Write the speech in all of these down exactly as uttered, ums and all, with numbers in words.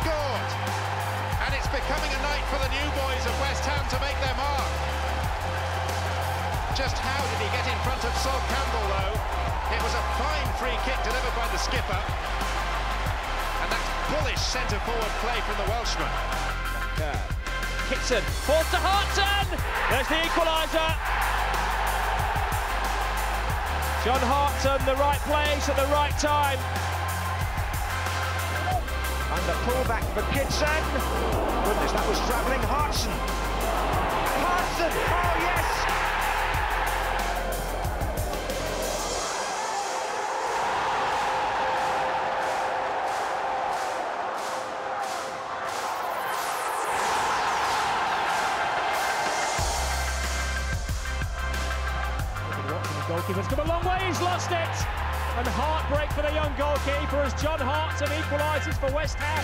scored, and it's becoming a night for the new boys of West Ham to make their mark. Just how did he get in front of Sol Campbell, though? It was a fine free kick delivered by the skipper, and that's bullish centre-forward play from the Welshman. Yeah. Kitson, falls to Hartson! There's the equaliser. John Hartson, the right place at the right time. And the pullback for Kitson. Goodness, that was travelling Hartson. Hartson, oh yes! The goalkeeper's come a long way, he's lost it! And heartbreak for the young goalkeeper as John Hartson equalises for West Ham.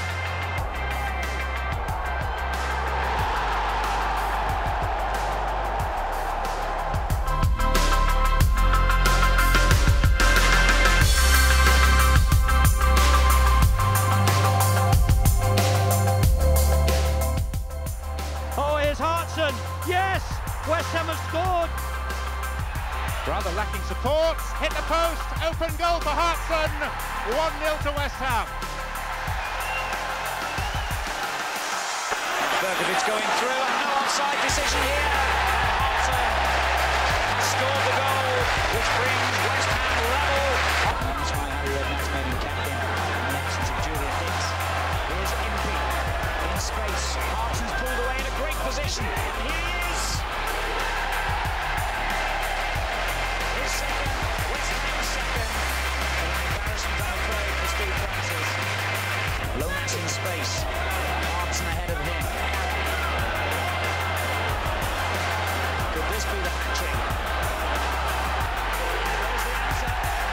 Oh, here's Hartson. Yes! West Ham have scored. Rather lacking support, hit the post, open goal for Hartson, one nil to West Ham. Berkovic going through and no offside decision here. Hartson scored the goal, which brings West Ham level. That's why Harry Redknapp's made him captain in the absence of Julian Hicks. Here's Impey in space. Hartson's pulled away in a great position. And here he is. Second, West Ham second. An embarrassment, I'm afraid, for Steve Francis. Lomas in space. Hartson ahead of him. Could this be the hat-trick? There's the answer.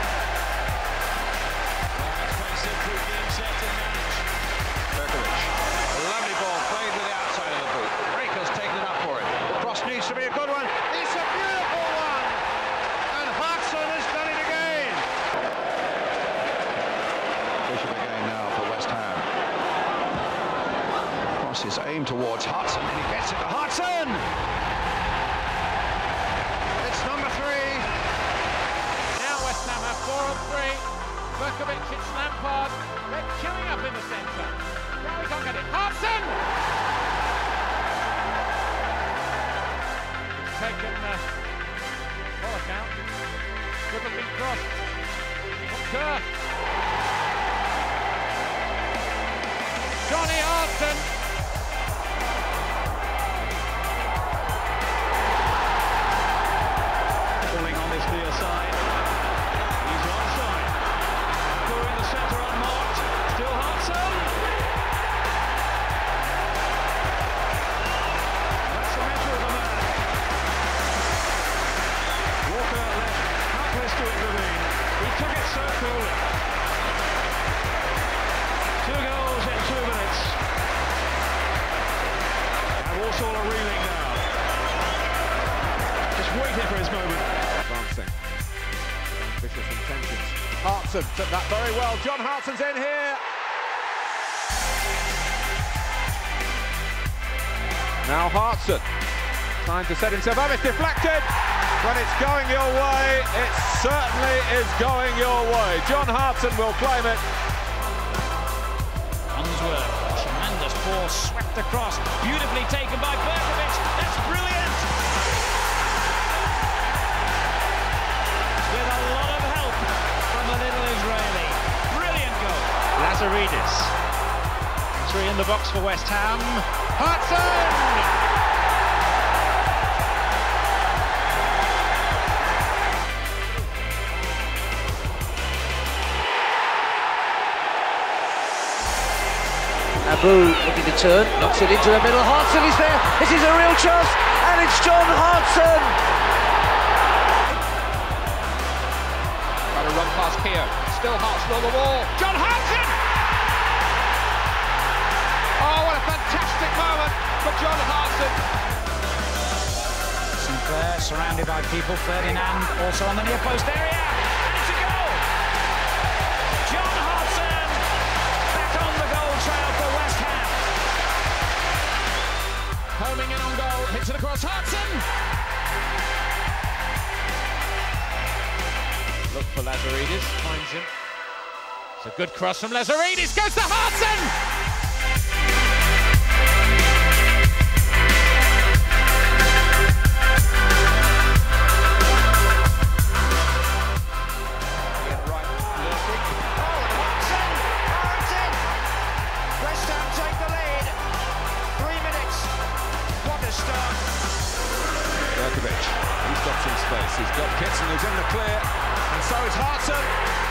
Expensive through the intercepted match. Berkovic, a lovely ball played with the outside of the boot. Raker's taken it up for him. The cross needs to be a good one. It's a beautiful one. Hartson has done it again. Bishop again now for West Ham. Cross is aimed towards Hartson, and he gets it to Hartson. It's number three. Now West Ham have four on three. Berkovic, it's Lampard. They're queuing up in the centre. Now we can't get it. Hartson. It's taken uh, ball account. Triple feet cross. Kerr. Johnny Hartson. Pulling on this near side. He's onside. Through in the centre unmarked. Still Hartson. That's the measure of the man. Walker left. To intervene. He took it so coolly. Two goals in two minutes. And Walsall are reeling now. Just waiting for his moment. Advancing. Ambitious intentions. Hartson took that very well. John Hartson's in here. Now Hartson. Trying to set himself up. It's deflected. When it's going your way, it certainly is going your way. John Hartson will claim it. Unsworth, tremendous ball swept across, beautifully taken by Berkovic. That's brilliant! With a lot of help from the little Israeli. Brilliant goal. Lazaridis. Three in the box for West Ham. Hartson! Abu looking to turn, knocks it into the middle. Hartson is there. This is a real chance, and it's John Hartson. Trying to run past Keogh. Still Hartson on the wall. John Hartson! Oh, what a fantastic moment for John Hartson. Sinclair surrounded by people. Ferdinand also on the near post area. And it's a goal! John Hartson back on the goal trail for West Ham. Homing in on goal, hits it across Hartson. Look for Lazaridis, finds him. It's a good cross from Lazaridis, goes to Hartson! Berkovic, he's got some space, he's got Kitson who's in the clear, and so is Hartson.